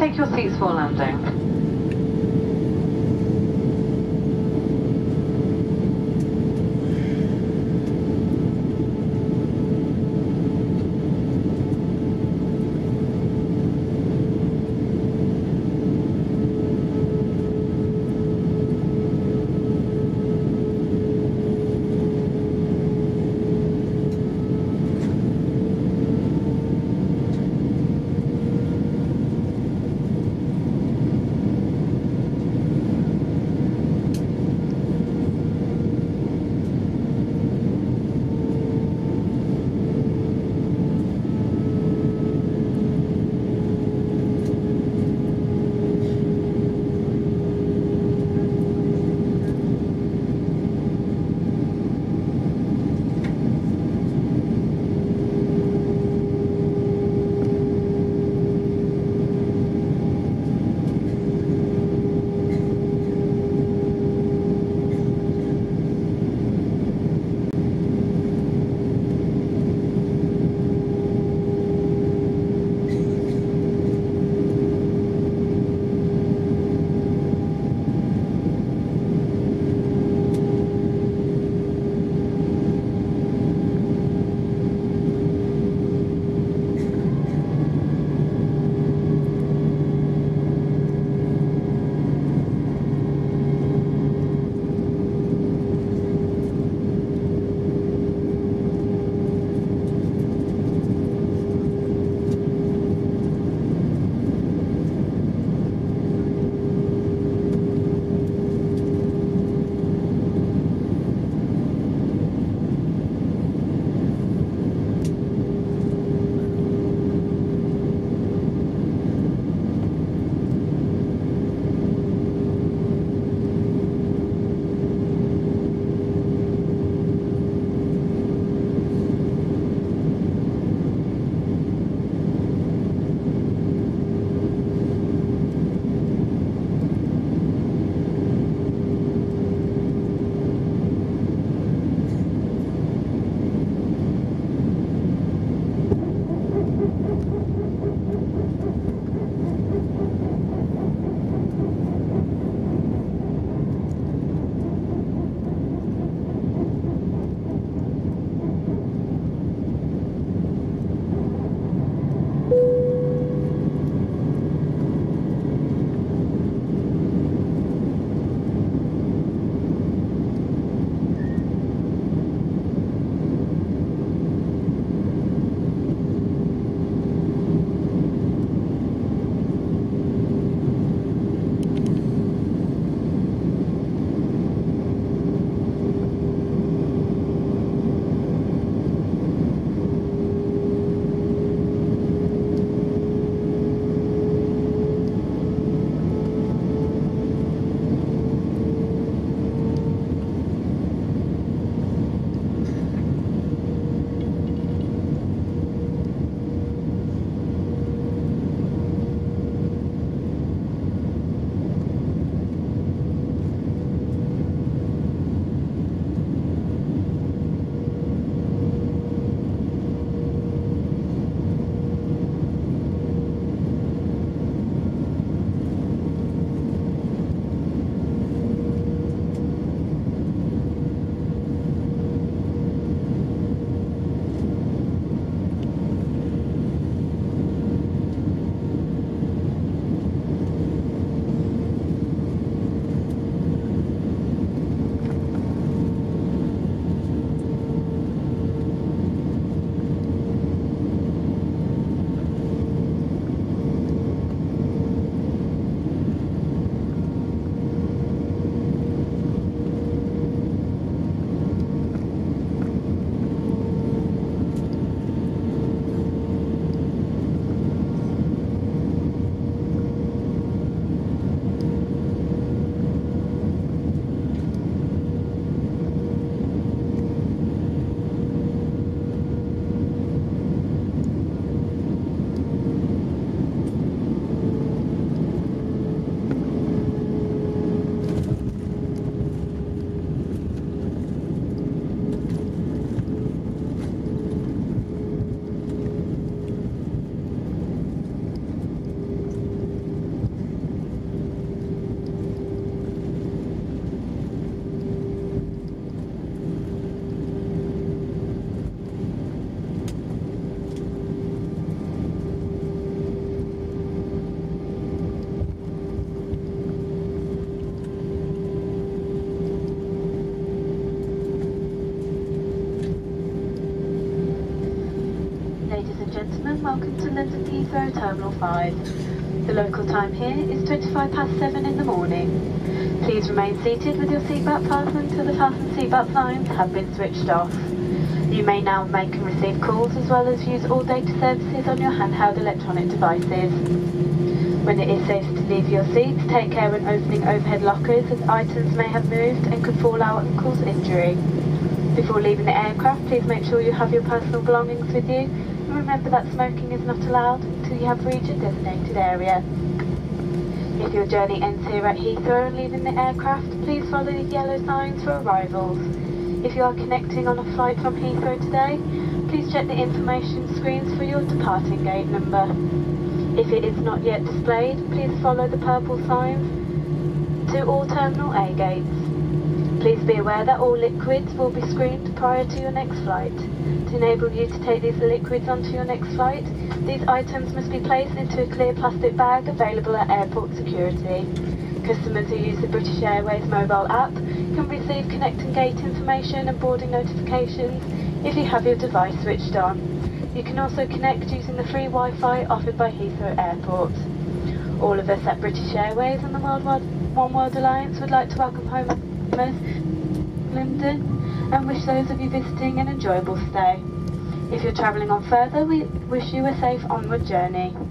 take your seats for landing. and welcome to London Heathrow Terminal 5. The local time here is 7:25 in the morning. Please remain seated with your seatbelt fastened until the fasten seatbelt signs have been switched off. You may now make and receive calls as well as use all data services on your handheld electronic devices. When it is safe to leave your seats, take care when opening overhead lockers as items may have moved and could fall out and cause injury. Before leaving the aircraft, please make sure you have your personal belongings with you, and remember that smoking is not allowed until you have reached a designated area. If your journey ends here at Heathrow and leaving the aircraft, please follow the yellow signs for arrivals. If you are connecting on a flight from Heathrow today, please check the information screens for your departing gate number. If it is not yet displayed, please follow the purple signs to all Terminal A gates. Please be aware that all liquids will be screened prior to your next flight. To enable you to take these liquids onto your next flight, these items must be placed into a clear plastic bag available at airport security. Customers who use the British Airways mobile app can receive connecting gate information and boarding notifications if you have your device switched on. You can also connect using the free Wi-Fi offered by Heathrow Airport. All of us at British Airways and the One World Alliance would like to welcome home London and wish those of you visiting an enjoyable stay. If you're travelling on further, we wish you a safe onward journey.